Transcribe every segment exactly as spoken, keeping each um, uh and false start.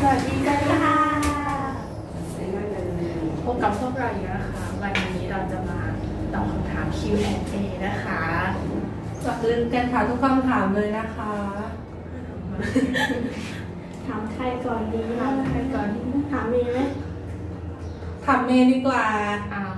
วัสดีค่ะพบกับพวกเราอีกนะคะวันนี้เราจะมาตอบคำถาม คิว แอนด์ เอ นะคะก่อนอื่นกันถามทุกคำถามเลยนะคะถามใครก่อนดีถามใครก่อนดีถามเมย์ไหมถามเมย์ดีกว่าอ้าว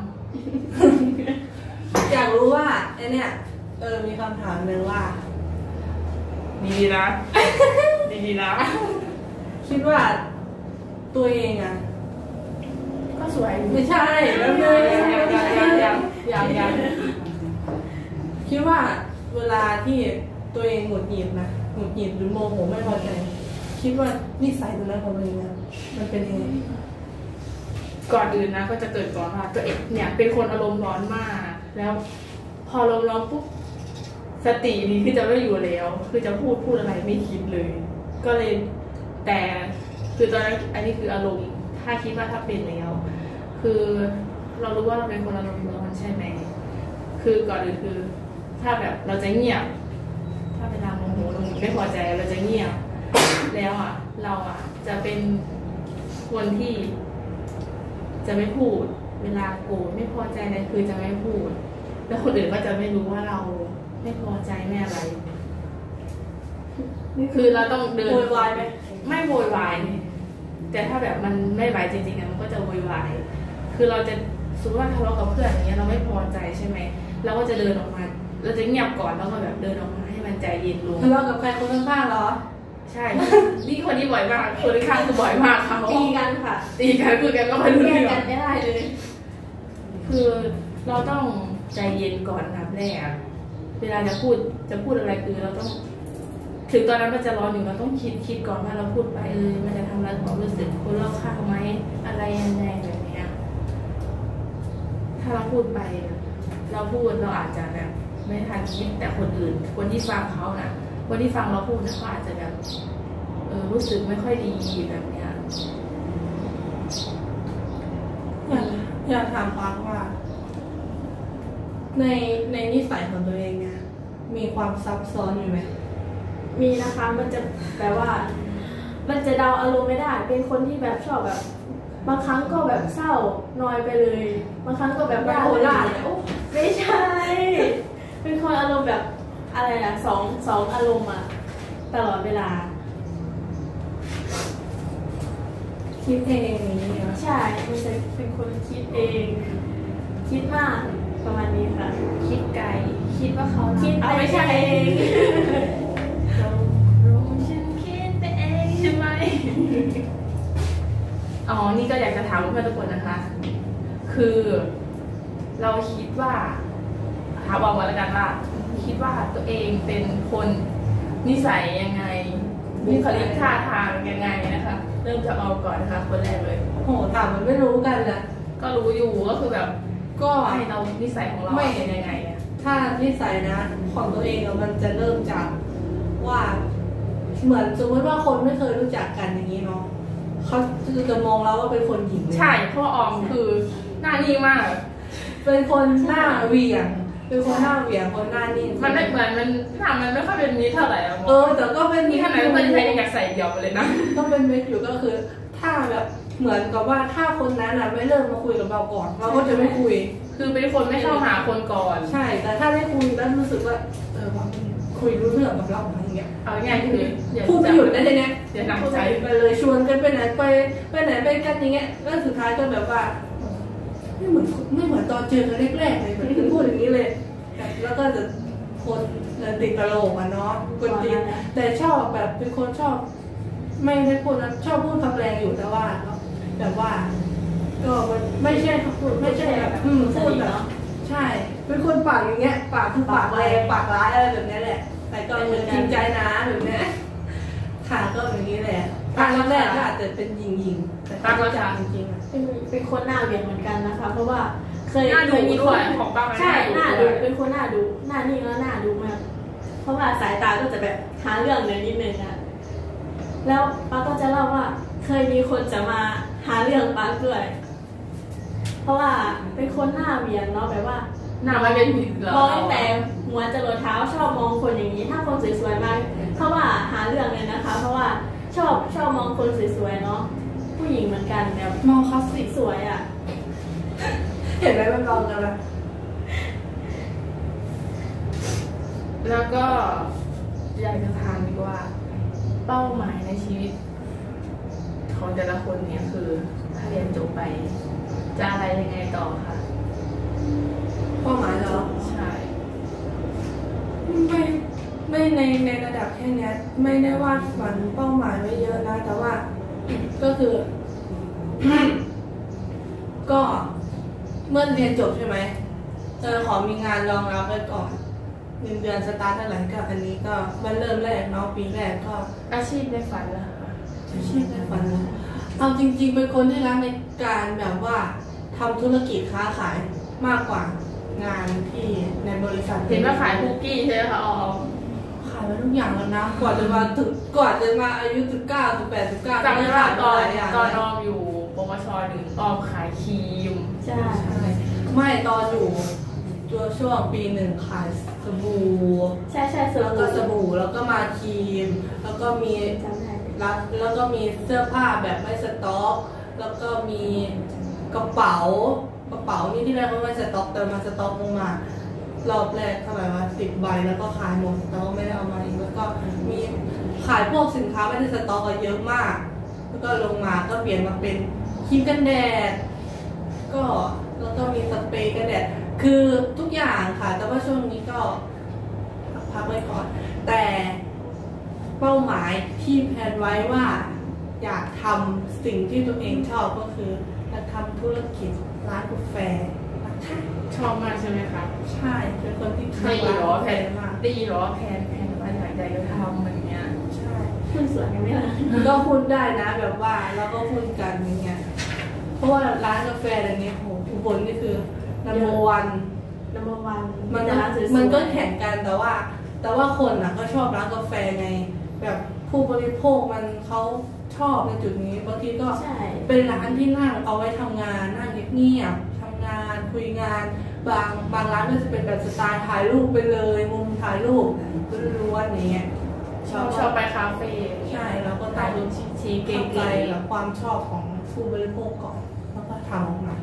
อยากรู้ว่าไอเนี่ยเออมีคำถามหนึ่งว่าดีนะดีนะคิดว่าตัวเองอ่ะก็สวยไม่ใช่แล้วเลยยังยังยังยังยังคิดว่าเวลาที่ตัวเองหงุดหงิดนะหงุดหงิดหรือโมโหไม่พอใจคิดว่านิสัยตรงนั้นของตัวเองมันเป็นยังไงก่อนอื่นนะก็จะเกิดก่อนว่าตัวเองเนี่ยเป็นคนอารมณ์ร้อนมากแล้วพออารมณ์ร้อนปุ๊บสตินี้คือจะไม่อยู่แล้วคือจะพูดพูดอะไรไม่คิดเลยก็เลยแต่คือตอนนั้นอันนี้คืออารมณ์ถ้าคิดว่าถ้าเป็นแล้วคือเรารู้ว่าเราเป็นคนอารมณ์ร้อนใช่ไหมคือก่อนอื่นคือถ้าแบบเราจะเงียบถ้าเวลาโมโหเราไม่พอใจเราจะเงียบแล้วอ่ะเราอ่ะจะเป็นคนที่จะไม่พูดเวลาโกรธไม่พอใจอะไรคือจะไม่พูดแล้วคนอื่นก็จะไม่รู้ว่าเราไม่พอใจแม่อะไรคือเราต้องเดินโวยวายไหมไม่โวยวายแต่ถ้าแบบมันไม่ไหวจริงๆมันก็จะโวยวายคือเราจะสมมติว่าทะเลาะกับเพื่อนอย่างเงี้ยเราไม่พอใจใช่ไหมเราก็จะเดินออกมาเราจะเงียบก่อนแล้วก็แบบเดินออกมาให้มันใจเย็นลงทะเลาะกับใครคนข้างๆเหรอใช่นี่คนนี้บ่อยมากคนข้างคือบ่อยมากเขาตีกันค่ะตีกันคุยกันก็ไม่รู้เรื่องกันไม่ได้เลยคือเราต้องใจเย็นก่อนนะแรกเวลาจะพูดจะพูดอะไรคือเราต้องถึงตอนนั้นมันจะร้อนอยู่เราต้องคิดคิดก่อนว่าเราพูดไปเออมันจะทำร้ายความรู้สึกคนรอบข้างไหมอะไรยังไงแบบนี้ถ้าเราพูดไปเราพูดเราอาจจะแบบไม่ทันคิดแต่คนอื่นคนที่ฟังเขานะคนที่ฟังเราพูดนะเขาอาจจะแบบเออรู้สึกไม่ค่อยดีแบบเนี้ยอยากอยากถามปาว่าในในนิสัยของตัวเองเนี่ยมีความซับซ้อนอยู่ไหมมีนะคะมันจะแบบว่ามันจะเดาอารมณ์ไม่ได้เป็นคนที่แบบชอบแบบบางครั้งก็แบบเศร้านอยไปเลยบางครั้งก็แบบโอล่าโอ้ไม่ใช่เป็นคนอารมณ์แบบอะไรอะสองสองอารมณ์อะตลอดเวลาคิดเองอย่างนี้เหรอใช่มันจะเป็นคนคิดเองคิดมากประมาณนี้ค่ะคิดไกลคิดว่าเขาคิดเอาไม่ใช่เองเรารู้ฉันคิดไปเองใช่ไหมอ๋อนี่ก็อยากจะถามเพื่อนทุกคนนะคะคือเราคิดว่าถามบอกมาแล้วกันว่าคิดว่าตัวเองเป็นคนนิสัยยังไงบุคลิกท่าทางยังไงนะคะเริ่มจะเอาก่อนนะคะคนแรกเลยโหถามมันไม่รู้กันนะก็รู้อยู่ก็คือแบบก็ให้เรานิสัยของเราเป็นยังไงเนี่ยถ้านิสัยนะของตัวเองมันจะเริ่มจากว่าเหมือนสมมติว่าคนไม่เคยรู้จักกันอย่างนี้เนาะเขาคือจะมองเราว่าเป็นคนหญิงใช่เพราะออมคือหน้านิ่งมากเป็นคนหน้าเหวี่ยงเป็นคนหน้าเหวี่ยงคนหน้านิ่งมันไม่เหมือนมันหน้ามันไม่ค่อยเป็นมิตรเท่าไหร่อะเออแต่ก็เป็นมิตรขนาดเพื่อนใช้ยังอยากใส่เดี่ยวไปเลยนะก็เป็นมิตรอยู่ก็คือถ้าแบบเหมือนกับว่าถ้าคนนั้นอ่ะไม่เริ่มมาคุยกับเราก่อนเราก็จะไม่คุยคือเป็นคนไม่เข้าหาคนก่อนใช่แต่ถ้าได้คุยแล้วรู้สึกว่าเออคุยรู้เรื่องกับเราอะไรเงี้ยเอาง่ายคือพูดไม่หยุดได้เลยเนี่ยเดี๋ยวหนักใจไปเลยชวนกันไปไหนไปไปไหนไปกันอย่างเงี้ยแล้วสุดท้ายก็แบบว่าไม่เหมือนไม่เหมือนตอนเจอกันแรกๆเลยแบบพูดอย่างนี้เลยแล้วก็จะคนติดตลกอ่ะเนาะคนติดแต่ชอบแบบเป็นคนชอบไม่ได้พูดนะชอบพูดคำแรงอยู่แต่ว่าแบบว่าก็มันไม่ใช่พูดไม่ใช่แบบอืมพูดแบบใช่เป็นคนปากอย่างเงี้ยปากคือปากแรงปากร้ายอะไรแบบนี้แหละแต่ก็เหมือนจริงใจนะแบบนี้ค่ะก็อย่างนี้แหละภาคแรกก็อาจจะเป็นยิงยิงแต่ภาคก็จะจริงๆเป็นเป็นคนหน้าเหวี่ยงเหมือนกันนะคะเพราะว่าเคยหน้าดูด้วยของป้าใช่หน้าดูเป็นคนหน้าดูหน้านิ่งแล้วหน้าดูมากเพราะว่าสายตาก็จะแบบหาเรื่องเลยนิดนึงนะแล้วป้าก็จะเล่าว่าเคยมีคนจะมาหาเรื่องป้าด้วยเพราะว่าเป็นคนหน้าเหวี่ยงเนาะแบบว่าหน้ามันเป็นผิดเหรอมองตั้งแต่หัวจรดเท้าชอบมองคนอย่างนี้ถ้าคนสวยๆมาเขาว่าหาเรื่องเลยนะคะเพราะว่าชอบชอบอบมองคนสวยๆเนาะผู้หญิงเหมือนกันแบบมองเขาสิสวยอ่ะเห็นไหมมันมองกันละแล้วก็อยากจะถามดีกว่าเป้าหมายในชีวิตของแต่ละคนเนี่ยคือถ้าเรียนจบไปจะอะไรยังไงต่อคะเป้าหมายเหรอใช่ไม่ไม่ในในระดับแค่นี้ไม่ได้วาดฝันเป้าหมายไว้เยอะนะแต่ว่าก็คือ ก็เมื่อเรียนจบใช่ไหมเออขอมีงานรองรับไว้ก่อนเงินเดือนสตาร์ทเท่าไหร่ก็อันนี้ก็มันเริ่มแรกเนาะปีแรกก็อาชีพในฝันล่ะคะอาชีพในฝันเลยเอาจริง ๆ เป็นคนที่รักในการแบบว่าทำธุรกิจค้าขายมากกว่างานที่ในบริษัทเห็นว่าขายคุกกี้ใช่ไหมคะอ๋อขายมาทุกอย่างแล้วนะกว่าจะมาถึงกว่าจะมาอายุสิบเก้าสิบแปดสิบเก้าจำได้ว่าตอนหลายอย่างตอนนะออมอยู่ปวชหนึ่งออมขายครีมใช่ใช่ไม่ตอนอยู่ตัวช่วงปีหนึ่งขายสบู่ใช่ใช่สแล้วก็บู่สบู่แล้วก็มาครีม แล้วก็มีจำได้รับแล้วก็มีเสื้อผ้าแบบไม่สต็อกแล้วก็มีกระเป๋ากระเป๋านี่ที่แรกก็ไม่สต็อกแต่มาสต็อกลงมารอบแรกเท่าไหร่วะสิบใบแล้วก็ขายหมดแต่ว่าไม่ได้เอามาอีกแล้วก็มีขายพวกสินค้าไม่ได้สต็อกเยอะมาก แล้วก็ลงมาก็เปลี่ยนมาเป็นครีมกันแดดก็แล้วก็มีสเปรย์กันแดดคือทุกอย่างค่ะแต่ว่าช่วงนี้ก็พักไว้ก่อนแต่เป้าหมายที่แพลนไว้ว่าอยากทำสิ่งที่ตัวเองชอบก็คืออยากทำธุรกิจร้านกาแฟนะคะชอบมากใช่ไหมคะใช่เป็นคนที่ได้ยินเหรอแผนมากได้ยินเหรอแผนแผนว่าอยากจะทำเหมือนเนี้ยใช่คุณสวยกันไหมล่ะก็พูดได้นะแบบว่าแล้วก็พูดกันอย่างเงี้ยเพราะว่าร้านกาแฟอะไรนี้โหอุบลนี่คือ number one นัมเบอร์วันมันแต่ก็ร้านสวยๆมันก็แข่งกันแต่ว่า แต่ว่าคนอ่ะก็ชอบร้านกาแฟไง แบบผู้บริโภคมันเขาชอบในจุดนี้บางทีก็ใช่เป็นร้านที่นั่งเอาไว้ทำงานนั่งเงียบๆทำงานคุยงานบางบางร้านก็จะเป็นแบบสไตล์ถ่ายรูปไปเลยมุมถ่ายรูปล้วนๆอย่างเงี้ยชอบชอบไปคาเฟ่ใช่แล้วก็ถ่าถ่าย ยรูรูปปชีๆเก๋เข้าใจๆแบบความชอบของผู้บริโภคก่อนแล้วก็ทำออกมา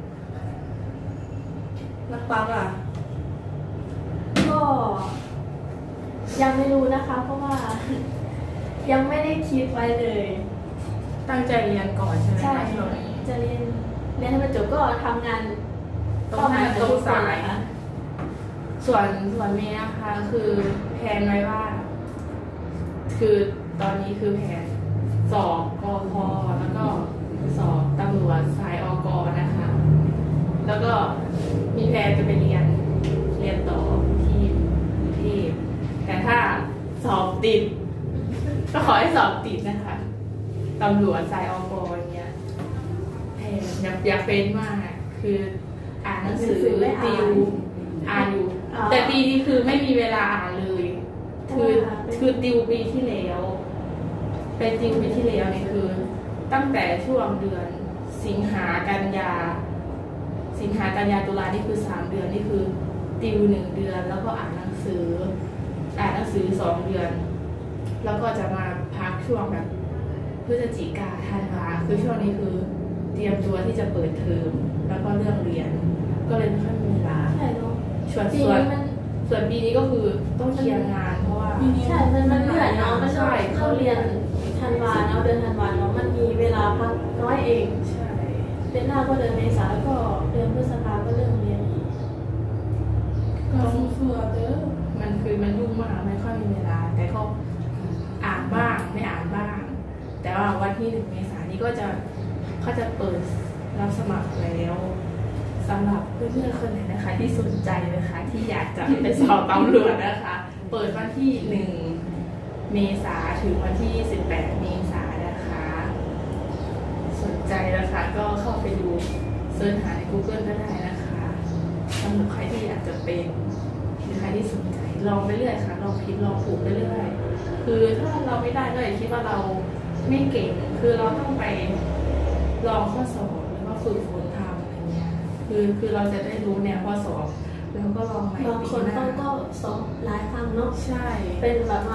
นักปังอ่ะก็ยังไม่รู้นะคะ เพราะว่า ยังไม่ได้คิดไว้เลยตั้งใจเรียนก่อนใช่ไหมใช่คะช่วงนี้จะเรียนเรียนให้มันจบก็ทำงานตรงนั้นตรงสายค่ะส่วนส่วนเมย์นะคะคือแผนไว้ว่า คือตอนนี้คือแผนสอบกพแล้วก็สอบตำรวจสายอกนะคะแล้วก็มีแผนจะไปเรียนเรียนต่อที่ที่แต่ถ้าสอบติด ก็ขอให้สอบติดนะคะตำรวจสายอกอย่างเงี้ยแผนอยากอยากเป็นมากคืออ่านหนังสือติวอ่านอยู่ แต่ปีนี้คือไม่มีเวลาอ่านเลย คือคือติวปีที่แล้วเป็นติวปีที่แล้วเนี่ยคือ ตั้งแต่ช่วงเดือนสิงหากันยา สิงหากันยาตุลานี่คือสามเดือนนี่คือ ติวหนึ่งเดือน แล้วก็อ่านหนังสือ อ่านหนังสือสองเดือน แล้วก็จะมาพักช่วงแบบพฤศจิกาธันวาคือช่วงนี้คือเตรียมตัวที่จะเปิดเทอมแล้วก็เรื่องเรียน ก็เลยไม่ค่อยมีเวลาใช่เนาะส่วนปีส่วนนี้มันส่วนปีนี้ก็คือต้องเคลียร์งานเพราะว่าใช่มันมันเหนื่อยเนาะมันใช่เข้าเรียนธันวาเนาะเดือนธันวาเนาะมันมีเวลาพักน้อยเองใช่เดือนหน้าก็เดือนเมษาก็เดือนพฤษภาก็เริ่มเรียนอีกก็สู้ๆเด้อมันคือมันยุ่งมากไม่ค่อยมีเวลา แต่ก็อ่านบ้างไม่อ่านบ้าง แต่ว่าวันที่หนึ่งเมษายนนี้ก็จะเขาจะเปิดรับสมัครแล้วสำหรับเพื่อนๆคนไหนนะคะ ที่สนใจนะคะที่อยากจะไปสอบตำรวจนะคะ เปิดวันที่หนึ่งเมษาถึงวันที่สิบแปดเมษายนนะคะ สนใจนะคะก็เข้าไปดูเสิร์ชหาใน Google ก็ได้นะคะสำหรับใครที่อยากจะเป็นหรือใครที่สนใจลองไปเรื่อยค่ะลองผิดลองถูกไปเรื่อยคือถ้าเราไม่ได้ก็อย่าคิดว่าเราไม่เก่งคือเราต้องไปลองข้อสอบหรือว่าฝึกฝนทำอะไรเงี้ยคือคือเราจะได้รู้แนวข้อสอบแล้วก็ลองใหม่บางปีคนหน้าเขาก็สอบหลายครั้งเนาะใช่เป็นประมาณ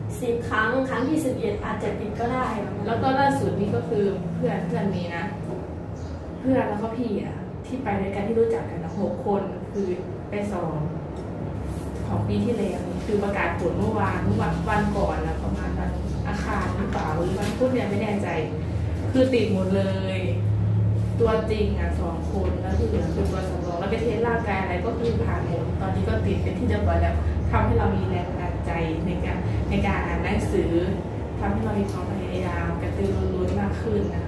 สิบครั้งครั้งที่สิบเอ็ดอาจจะติดก็ได้แล้วก็ล่าสุดนี่ก็คือเพื่อนเพื่อนมีนะ เพื่อนแล้วก็พี่อ่ะที่ไปด้วยกันที่รู้จักกันนะหกคนคือไปสอบของปีที่แล้วนี่คือประกาศผลเมื่อวานเมื่อวันวันก่อนนะประมาณวันอาคารหรือเปล่าหรือวันพุธเนี่ยไม่แน่ใจ คือติดหมดเลย ตัวจริงอ่ะสองคนแล้วที่เหลือคือตัวสำรองแล้วไปเทสร่างกายอะไรก็คือผ่านหมดตอนนี้ก็ติดเป็นที่เรียบร้อยแล้วทำให้เรามีแรงบันดาลใจในการในการอ่านหนังสือทำให้เรามีความพยายามกระตือรือร้นมากขึ้นนะคะ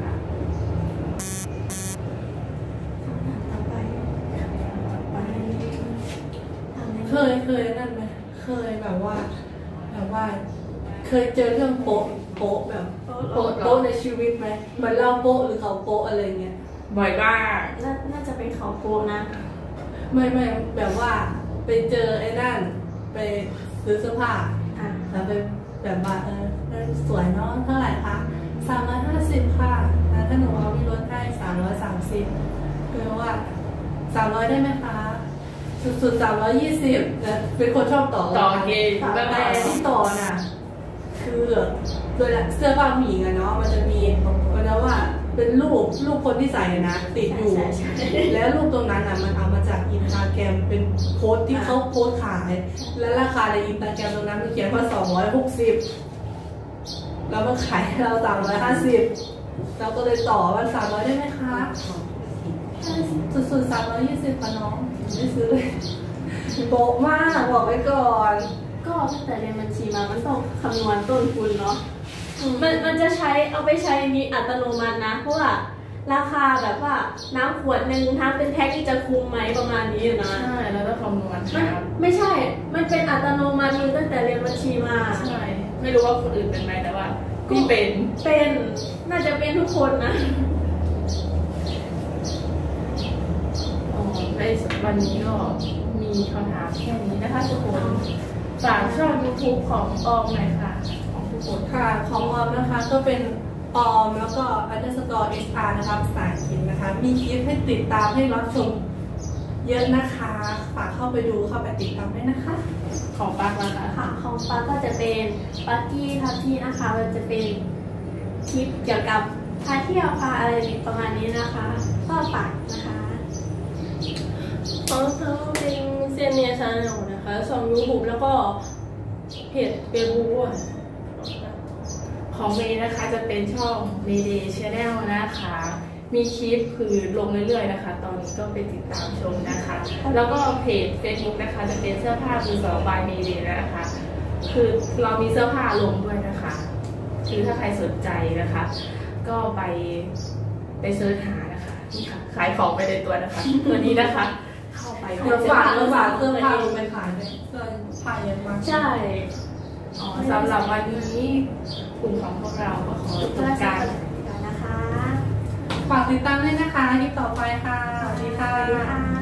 ต่อไปต่อไปทำในเคยเคยนั่นไหมเคยแบบว่าแบบว่า เคยเจอเรื่องโป๊ะโป๊ะแบบโป๊ะโป๊ะในชีวิตไหมเหมือนเราโป๊ะหรือเขาโป๊ะอะไรเงี้ยบ่อยมากน่าน่าจะเป็นเขาโกนะไม่ไม่แบบว่าไปเจอไอ้นั่นไปซื้อเสื้อผ้าอ่ะแล้วไปแบบว่าเออเออสวยเนาะเท่าไหร่คะสามร้อยห้าสิบค่ะแล้วถ้าหนูเอาพี่ลดให้สามร้อยสามสิบคือว่าสามร้อยได้ไหมคะสุดๆสามร้อยยี่สิบเป็นคนชอบต่อต่อเกมแต่ที่ต่อน่ะคือโดยเสื้อผ้าผู้หญิงอะเนาะมันจะมีมันจะว่าเป็นรูปรูปคนที่ใส่นะติดอยู่ใช่ใช่ใช่แล้วรูปตรงนั้นอ่ะมันเอามาจากอินสตาแกรมเป็นโพสต์ที่เขาโพสต์ขาย และราคาในอินสตาแกรมตรงนั้นมันเขียนว่าสองร้อยหกสิบแล้วมันขายให้เราสามร้อยห้าสิบเราก็เลยต่อว่าสามร้อยได้ไหมคะสุดๆสามร้อยยี่สิบค่ะน้องไม่ซื้อเลยโป๊ะมากบอกไว้ก่อนก็ตั้งแต่เรียนบัญชีมามันต้องคำนวณต้นทุนเนาะมันมันจะใช้เอาไปใช้นี้อัตโนมัตินะเพราะว่าราคาแบบว่าน้ำขวดหนึ่งทั้งเป็นแพ็คที่จะคุ้มไหมประมาณนี้นะใช่แล้วต้องคำนวณมันครับไม่ใช่ มันเป็นอัตโนมัติเลยตั้งแต่เรียนบัญชีมาใช่ไม่รู้ว่าคนอื่นเป็นไหมแต่ว่าพี่เป็นเป็นน่าจะเป็นทุกคนนะอ๋อในวันนี้ก็มีคำถามแค่นี้นะคะทุกคนฝากช่อง ยูทูบ ของออมหน่อยค่ะของทุกคนค่ะของออมนะคะก็เป็นออมแล้วก็ underscore hr นะคะภาษาอังกฤษนะคะ มีคลิปให้ติดตามให้รับชมเยอะนะคะฝากเข้าไปดูเข้าไปติดตามด้วยนะคะของปากนะคะค่ะของปาก็จะเป็นปักกี้ทับที่นะคะมันจะเป็นคลิปเกี่ยวกับพาเที่ยวพาอะไรประมาณนี้นะคะ ก็ฝากนะคะของทั้งเป็นเซียนเนียชาแนลนะคะช่องยูทูบแล้วก็เพจเฟซบุ๊กด้วยของเมย์นะคะจะเป็นช่อง Mayday Channel นะคะ มีคลิปคือลงเรื่อยๆนะคะ ตอนนี้ก็ไปติดตามชมนะคะ แล้วก็เพจ Facebook นะคะจะเป็นเสื้อผ้ามือสอง by Mayday นะคะ คือเรามีเสื้อผ้าลงด้วยนะคะ คือถ้าใครสนใจนะคะ ก็ไปไปเสิร์ชหานะคะนี่ค่ะขายของไปในตัวนะคะ ตัวนี้นะคะ เข้าไปเดี๋ยวฝากเดี๋ยวฝากเสื้อผ้าลงไปขายเลยเสื้อผ้าเยอะมากใช่อ๋อสำหรับวันนี้กลุ่มของพวกเราก็ขอจบการนะคะฝากติดตามด้วยนะคะคลิปต่อไปค่ะสวัสดีค่ะสวัสดีค่ะ